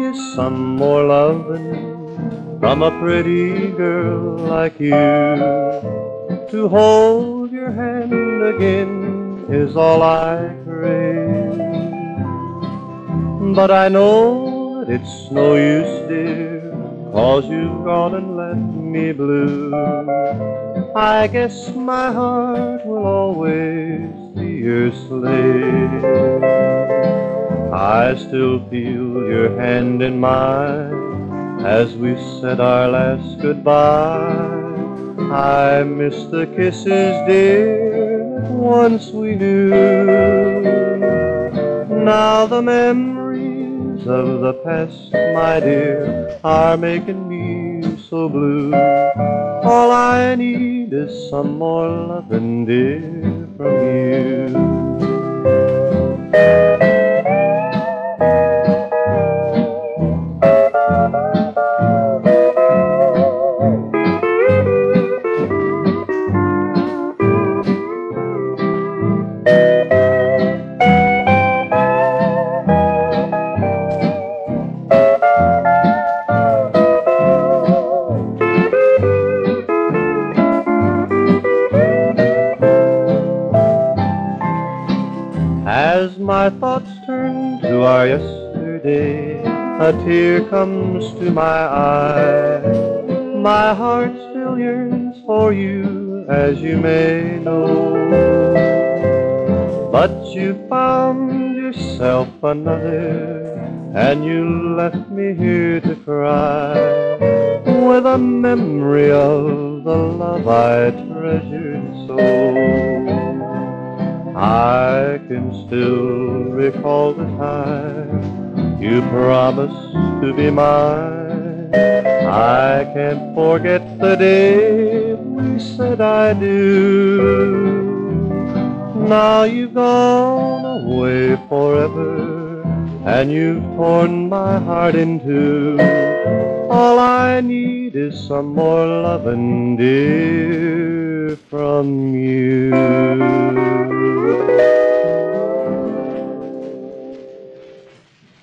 is some more loving from a pretty girl like you. To hold your hand again is all I crave. But I know that it's no use, dear, 'cause you've gone and left me blue. I guess my heart will always be your slave. I still feel your hand in mine as we said our last goodbye. I miss the kisses, dear, that once we knew. Now the memories of the past, my dear, are making me so blue. All I need is some more loving, dear, from you. As my thoughts turn to our yesterday, a tear comes to my eye. My heart still yearns for you, as you may know. But you found yourself another, and you left me here to cry, with a memory of the love I treasured so. I can still recall the time you promised to be mine. I can't forget the day we said I do. Now you've gone away forever, and you've torn my heart in two. All I need is some more loving, dear, from you.